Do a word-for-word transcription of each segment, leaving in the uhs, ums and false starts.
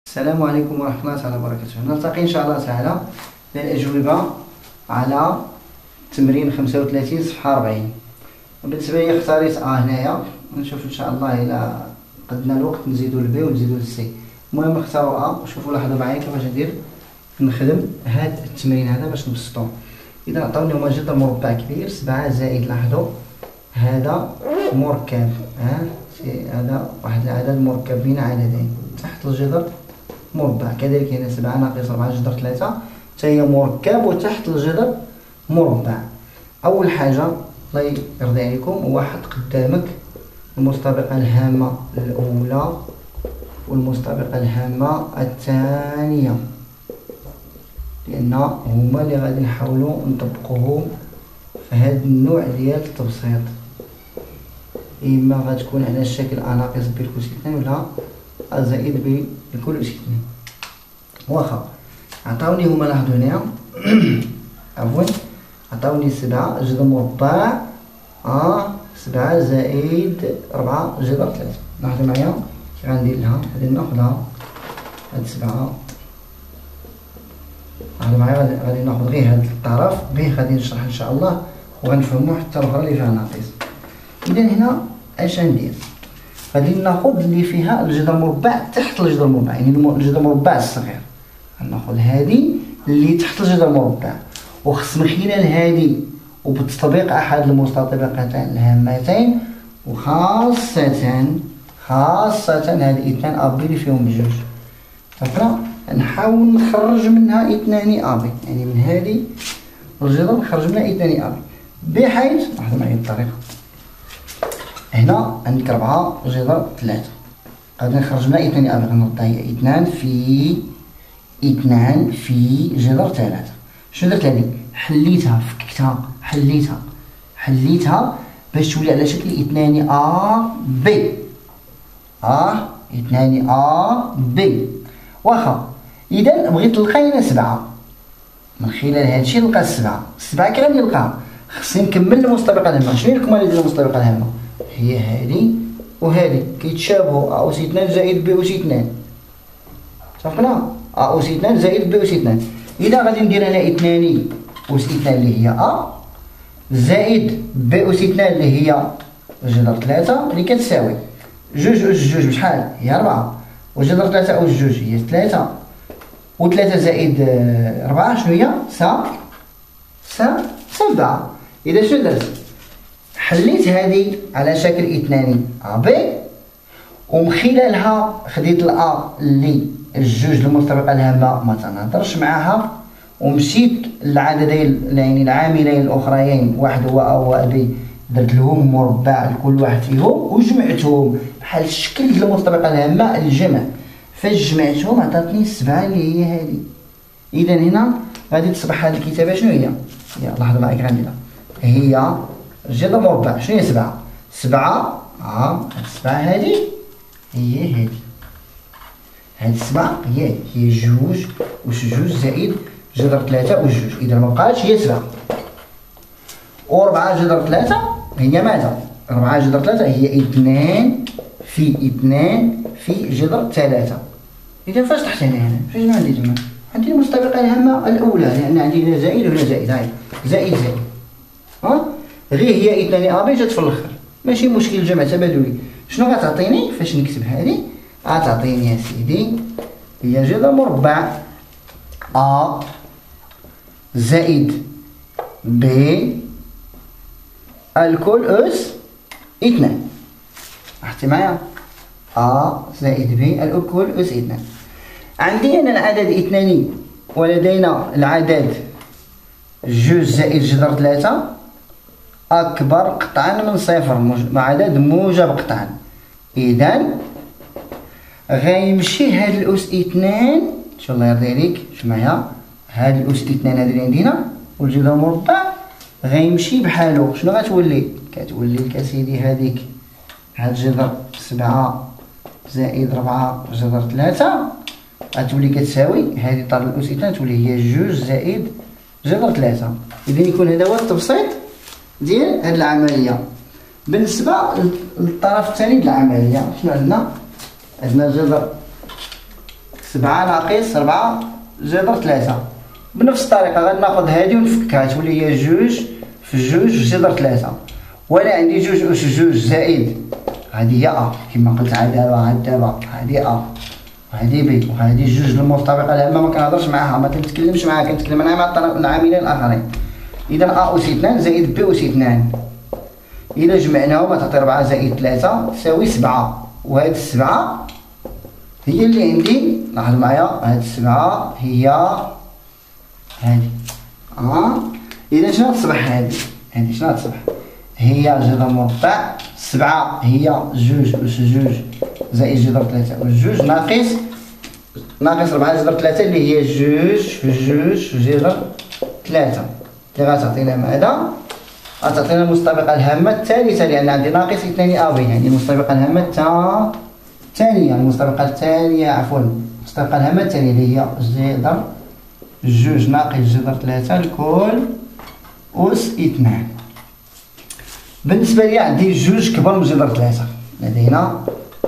السلام عليكم ورحمة الله تعالى وبركاته. نلتقي إن شاء الله تعالى للأجوبة على تمرين خمسة وثلاثين صفحة أربعين. بالنسبة لي اختاريت أ هنايا، نشوف إن شاء الله إلا قدنا الوقت نزيدو البي ونزيدو السي. المهم نختارو أ وشوفوا لاحظوا معايا كيفاش ندير نخدم هاد التمرين هذا باش نبسطوه. إذا عطاوني هما جذر مربع كبير سبعة زائد، لاحظوا هذا مركب، ها هذا واحد العدد مركب بين عددين تحت الجذر مربع، كذلك هنا سبعة ناقص أربعة جذر ثلاثة حتى هي مركب وتحت الجذر مربع. أول حاجة الله يرضي عليكم هو حط قدامك المستبقة الهامة الأولى والمستبقة الهامة الثانية، لأن هما اللي غادي نحاولو نطبقوهم في هذا النوع ديال التبسيط، إما غتكون على الشكل أ ناقص ب الكل اثنان ولا أ زائد ب الكل اثنان. واخا عطاوني هما، لاحظوا هنايا عفوا عطاوني سبعة جذر مربع أ سبعة زائد ربعة جذر ثلاثة. لاحظوا معايا كي غندير لها، غادي ناخدها هاد سبعة، لاحظوا معايا غادي ناخد غير هاد الطرف به، غادي نشرح إن شاء الله وغنفهمو حتى الأخرى اللي فيها ناقص. إذا هنا اش غندير؟ غادي ناخد اللي فيها الجذر مربع تحت الجذر مربع، يعني الجذر مربع الصغير غناخد هادي اللي تحت الجذر مربع، وخص من خلال هادي وبتطبيق أحد المستطبقتين الهامتين وخاصة خاصة هاد اثنان أبي اللي فيهم بجوج، تفرق نحاول نخرج منها اثنان أبي، يعني من هادي الجذر نخرج منها اثنان أبي، بحيث لاحظوا معايا الطريقة. هنا عندك ربعة جذر ثلاثة، غادي نخرج منها اثنان أبي، غنردها هي اثنان في اثنان في جذر ثلاثة. شنو درت هادي؟ حليتها، فككتها، حليتها حليتها باش تولي على شكل اثنان أ بي، اه اثنان أ بي. واخا إذا بغيت نلقى هنا سبعة، من خلال هادشي نلقى السبعة. السبعة كي غادي نلقاها خصني نكمل المستبقة الهامة. شنو هي الكمالة ديال المستبقة الهامة؟ هي هادي وهادي كيتشابهوا، أ أس اثنان زائد ب أس اثنان، اتفقنا؟ أ أس اثنان زائد ب أس اثنان. إذا غادي ندير هنا اثنان أس اثنان اللي هي أ زائد ب أس اثنان اللي هي جذر ثلاثة اللي كتساوي جوج أس جوج بشحال؟ هي ربعة، وجذر ثلاثة أس جوج هي ثلاثة، وثلاثة زائد ربعة شنو هي؟ سا سا سبعة. إذا شنو درت؟ حليت هذه على شكل اثنان أ بي، ومن خلالها خديت الأ اللي الجوج المستبقة الهامة ما تنهضرش معاها، ومشيت للعددين يعني العاملين الأخريين، واحد هو أ وواحد بي، درت لهم مربع لكل واحد فيهم وجمعتهم بحال الشكل ديال المستبقة الهامة الجمع، فاش جمعتهم عطاتني السبعة اللي هي هذه. إذا هنا غادي تصبح هذه الكتابة شنو هي؟ يلا لاحظوا معايا غنديرها، هي جذر مربع شنو هي سبعة؟ سبعة ها السبعة هذه هي هذه، هاد السبعة هي هي جوج أس جوج زائد جذر ثلاثة أس جوج، إذا مبقاتش هي سبعة. وربعة جذر ثلاثة هي ماذا؟ ربعة جذر ثلاثة هي اثنان في اثنان في جذر ثلاثة. إذا فاش طحت هنا هنا؟ فاش عندي تما؟ عندي المستبقة الهامة الأولى، لأن عندي هنا زائد وهنا زائد، هاي زائد زائد، ها؟ غير هي اثنان أ بي جات في الآخر، ماشي مشكل، جمع تبادلي. شنو غتعطيني فاش نكتب هذه؟ غتعطيني يا سيدي هي جذر مربع أ زائد ب الكل أس اثنان. لاحظتي معايا؟ أ زائد ب الكل أس اثنان. عندي أنا العدد اثنان ولدينا العدد جوج زائد جذر ثلاثة أكبر قطعا من صفر، عدد موجب قطعا. إذا غيمشي هاد الأس اثنان، شو الله يرضي عليك شوف معايا، هاد الأس اثنان هادي اللي عندنا والجذر مربع غيمشي بحالو. شنو غتولي؟ كتولي لك اسيدي هاديك هاد جذر سبعة زائد ربعة جذر ثلاثة غتولي كتساوي هادي طار الأس اثنان تولي هي جوج زائد جذر ثلاثة. إذا يكون هذا هو التبسيط ديال هاد العملية. بالنسبة للطرف الثاني ديال العملية شنو عندنا؟ عندنا جذر سبعة ناقص ربعة جذر ثلاثة. بنفس الطريقة غادي ناخد هادي ونفكها تولي هي جوج في جوج جذر ثلاثة. وأنا عندي جوج أس جوج زائد هادي هي أ كيما قلت عاد دابا عاد دابا هادي أ وهادي بي وهادي جوج المرتبطة الهامة ما كنهضرش معاها ما كنتكلمش معاها كنتكلم أنا مع العاملين الآخرين. إذا أ أس اثنان زائد بي أس اثنان إلا جمعناهم تعطي ربعة زائد ثلاثة تساوي سبعة. وهاد السبعة هي اللي عندي لاحظ معايا هاد السبعة هي هادي اه. إذا شنو تصبح هادي؟ هادي شنو تصبح؟ هي جذر مربع سبعة هي جوج أس جوج زائد جذر ثلاثة والجوج ناقص ناقص ربعة جذر ثلاثة اللي هي جوج في جوج جذر ثلاثة اللي غتعطينا ماذا؟ غتعطينا المستبقة الهامة الثالثة لأن عندي ناقص اثنان أبي يعني المستبقة الهامة الثانية المستبقة الثانية عفوا المستبقة الهامة الثانية اللي هي جذر جوج ناقص جذر ثلاثة الكل أس اثنان. بالنسبة لي عندي جوج كبر من جذر ثلاثة لدينا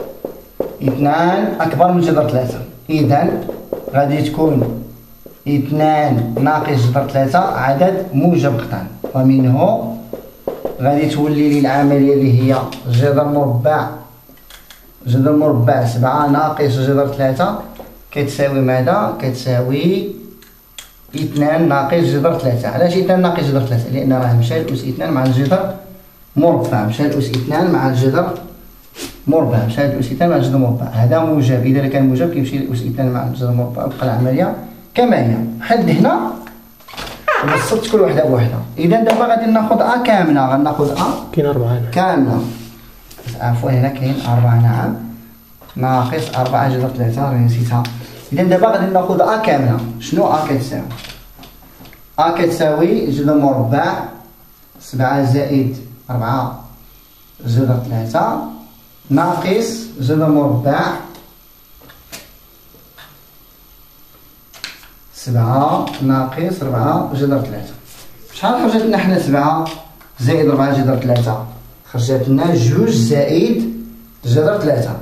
اثنان أكبر من جذر ثلاثة. إذا غادي تكون اثنان ناقص جذر ثلاثة عدد موجب قطعا ومنه غادي تولي لي العملية اللي هي جذر مربع جذر مربع سبعة ناقص جذر ثلاثة كتساوي ماذا؟ كتساوي اثنان ناقص جذر ثلاثة. علاش اثنان ناقص جذر ثلاثة؟ لأن راه مشى الأس اثنان مع الجذر مربع مشى الأس اثنان مع الجذر مربع مشى الأس اثنان مع الجذر مربع هذا موجب. إذا كان موجب كيمشي الأس اثنان مع الجذر مربع وتبقى العملية كما هي. حد هنا بسطت كل وحدة بوحدة. إذا دابا غادي ناخذ أ كاملة غناخذ أ كاين أربعة كاملة عفوا هنا كاين أربعة نعم ناقص أربعة جذر ثلاثة راني نسيتها. إذا دابا غادي ناخذ أ كاملة. شنو أ كتساوي؟ أ كتساوي جذر مربع سبعة زائد أربعة جذر ثلاثة ناقص جذر مربع سبعة ناقص ربعة جذر ثلاثة. شحال خرجت لنا حنا سبعة زائد ربعة جذر ثلاثة؟ خرجت لنا جوج زائد جذر ثلاثة.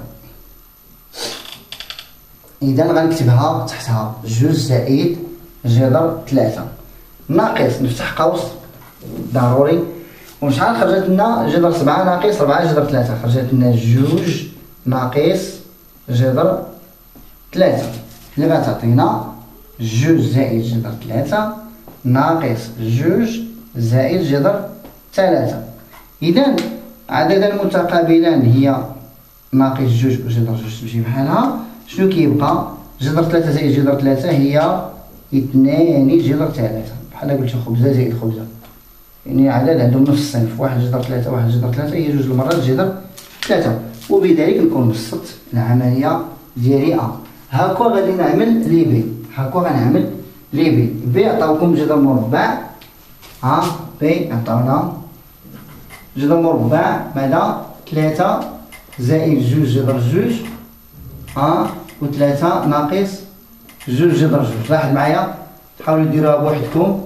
إذا غنكتبها تحتها جوج زائد جذر ثلاثة ناقص نفتح قوس ضروري. وشحال خرجت لنا جذر سبعة ناقص ربعة جذر ثلاثة؟ خرجت لنا جوج ناقص جذر ثلاثة اللي غتعطينا جوج زائد جذر ثلاثة ناقص جوج زائد جذر ثلاثة. إذا عدد المتقابلان هي ناقص جوج وجذر جوج تمشي بحالها. شنو كيبقى؟ جذر ثلاثة زائد جذر ثلاثة هي اثنان جذر ثلاثة بحال قلت خبزة زائد خبزة يعني عدد عندهم نفس الصنف واحد جذر ثلاثة واحد جذر ثلاثة هي جوج المرات جذر ثلاثة. وبذلك نكون بسطت العملية ديالي أ. هاكا غادي نعمل لي بي هاكا غنعمل لي بي. بي عطاوكم جذر مربع ها بي عطاونا جذر مربع ماذا؟ ثلاثة زائد جوج جذر جوج ها وثلاثة ناقص جوج جذر جوج. لاحظ معايا حاولوا ديروها بوحدكم.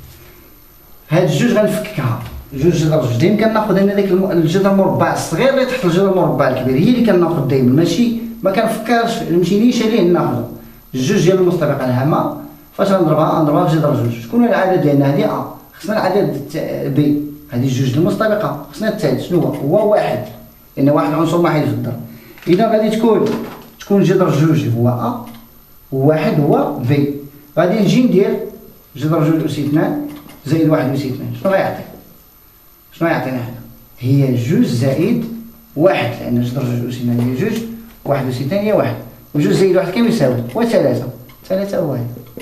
هاد الجوج غنفككها جوج جذر جوج دايما كناخذ انا داك الجذر المربع الصغير اللي تحت الجذر المربع الكبير هي اللي كناخذ دايما ماشي ما كنفكرش نمشيليش عليه ناخذ الجوج ديال المستبقة الهامة. فاش غنضربها غنضربها في جذر جوج. شكون هو العدد ديالنا؟ هادي ا. خصنا العدد بي هادي جوج المستبقة. خصنا الثالث شنو هو؟ هو واحد لأن واحد عنصر واحد في الضرب. إذا غادي تكون تكون جذر جوج هو ا وواحد هو بي. غادي نجي ندير جذر جوج أس اثنان زائد واحد أس اثنان شنو غيعطي؟ شنو غيعطينا هنا؟ هي جوج زائد واحد لأن جذر جوج أس اثنان هي جوج واحد أس اثنان هي واحد وجوج زائد واحد كم يساوي؟ هو ثلاثة. ثلاثة هو هذا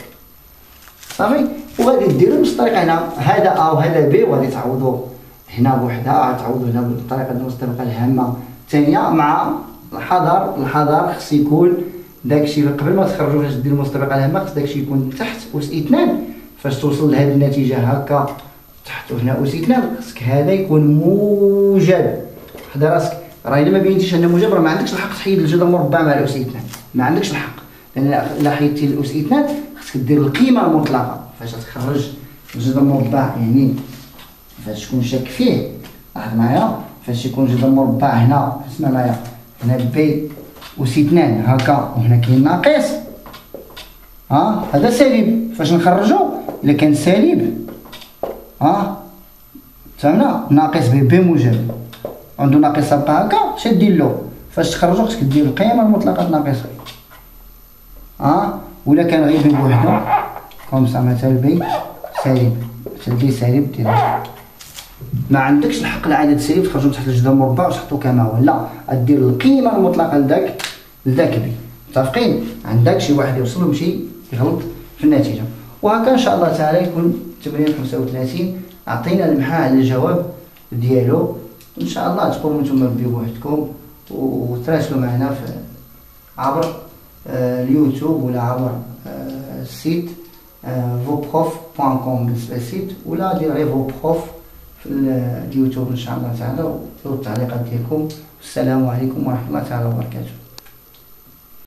صافي. وغادي ديرو بنفس الطريقة هنا هذا أ وهذا بي وغادي تعوضو هنا بوحدها غتعوضو هنا بالطريقة ديال المستبقة الهامة الثانية مع الحذر. الحذر خص يكون داكشي قبل ما تخرجو فاش ديرو المستبقة الهامة خص داكشي يكون تحت أس اثنان. فاش توصل لهاد النتيجة هكا تحت هنا أس اثنان خصك هذا يكون موجب. حدا راسك راه إلا ما بينتيش أنه موجب راه ما عندكش الحق تحيد الجذر المربع مع الأس اثنان ما عندكش الحق لأن إلا حيدتي الأس اثنان خصك دير القيمة المطلقة فاش تخرج الجذر المربع يعني فاش تكون شاك فيه. لاحظ معايا فاش يكون جذر مربع هنا اسمع معايا هنا بي أس اثنان هكا وهنا كاين ناقص ها هذا سالب، فاش نخرجو الا كان سالب ها فهمنا ناقص ب ب موجب عنده ناقص بقى هكا اش دير له فاش تخرجو خصك دير القيمه المطلقه ناقص ها ولا كان غير ب بوحدو كومسا مثلا ب سالب مثلا ب سالب دير ما عندكش الحق العدد سالب تخرجو تحت الجذر المربع وتحطو كما هو، لا دير القيمه المطلقه لذاك لذاك ب. متفقين؟ عندك شي واحد يوصل ويمشي يغلط في النتيجه. وهكا ان شاء الله تعالى يكون تمرين خمسة وثلاثين عطينا المحا على الجواب ديالو. ان شاء الله تقوموا نتوما بوحدكم وتراسلوا معنا في عبر اليوتيوب ولا عبر السيت فوبروف بوان كوم بالنسبه للسيت، ولا دير غير فوبروف في اليوتيوب ان شاء الله تعالى، وديروا التعليقات ديالكم. والسلام عليكم ورحمه الله تعالى وبركاته.